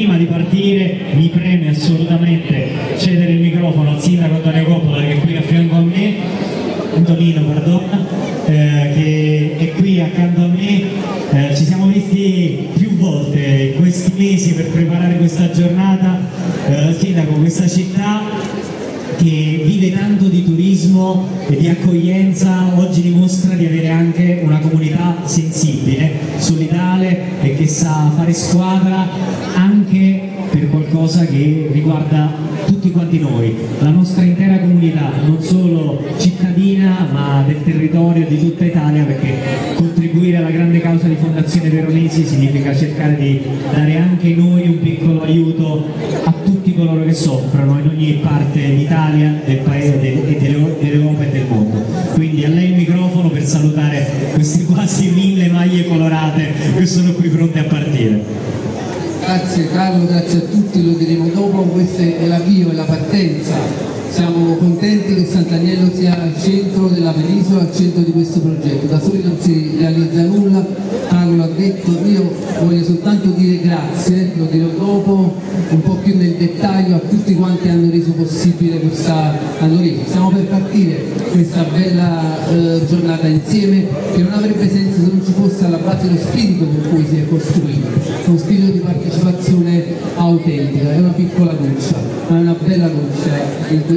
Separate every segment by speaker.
Speaker 1: prima di partire mi preme assolutamente cedere il microfono al sindaco Antonio Coppola, che è qui a fianco a me, Antonino, perdona, che è qui accanto a me. Ci siamo visti più volte in questi mesi per preparare questa giornata. Sindaco, questa città che vive tanto di turismo e di accoglienza oggi dimostra di avere anche una comunità sensibile, solidale e che sa fare squadra anche per qualcosa che riguarda tutti quanti noi, la nostra intera comunità, non solo cittadina ma del territorio di tutta Italia, perché contribuire alla grande causa di Fondazione Veronesi significa cercare di dare anche noi un piccolo aiuto a tutti coloro che soffrono in ogni parte d'Italia, del paese e dell'Europa e del mondo. Quindi a lei il microfono per salutare queste quasi 1000 maglie colorate che sono qui pronte a partire.
Speaker 2: Grazie Carlo, grazie a tutti, lo diremo dopo, questo è l'avvio e la partenza. Siamo contenti che Sant'Agnello sia al centro della penisola, al centro di questo progetto. Da soli non si realizza nulla, Carlo l'ha detto, io voglio soltanto dire grazie, lo dirò dopo, un po' più nel dettaglio, a tutti quanti hanno reso possibile stiamo per partire questa bella giornata insieme, che non avrebbe senso se non ci fosse alla base lo spirito con cui si è costruito, uno spirito di partecipazione autentica. È una piccola goccia, ma è una bella goccia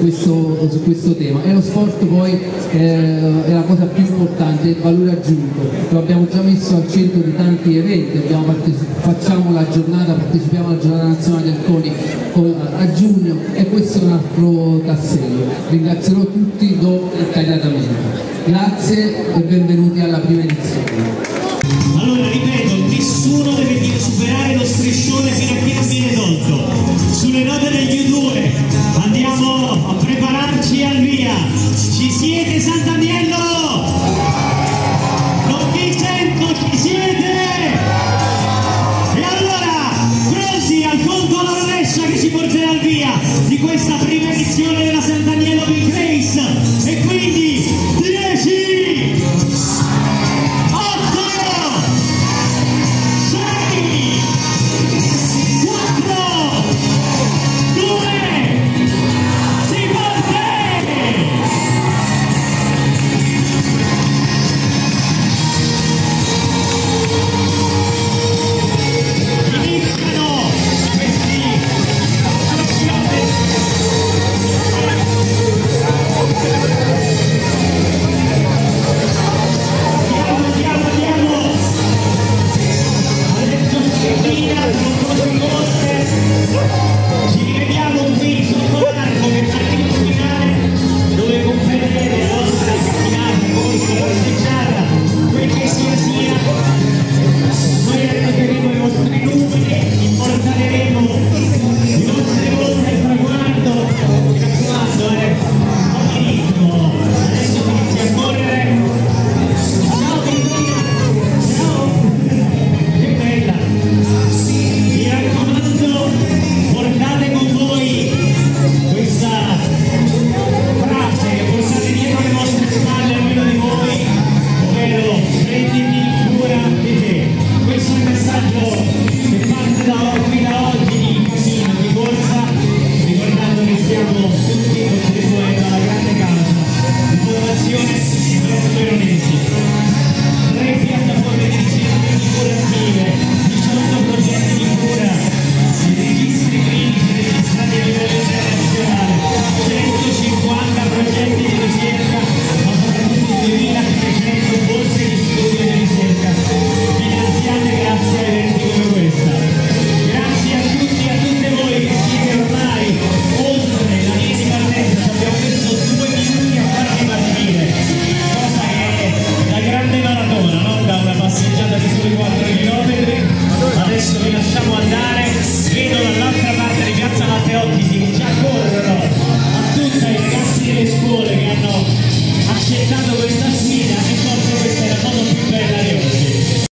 Speaker 2: su questo tema, e lo sport poi è la cosa più importante, il valore aggiunto. Lo abbiamo già messo al centro di tanti eventi, facciamo la giornata, partecipiamo alla giornata nazionale del CONI a giugno, e questo è un altro tassello. Ringrazierò tutti dopo dettagliatamente. Grazie e benvenuti alla prima edizione.
Speaker 1: Allora ripeto, nessuno deve superare lo striscione fino a che non viene tolto. Sulle note degli U2 andiamo a prepararci al via. Ci siete Sant'Agnello? Non vi sento, ci siete? E allora, pronti al conto alla rovescia che ci porterà al via di questa prima edizione della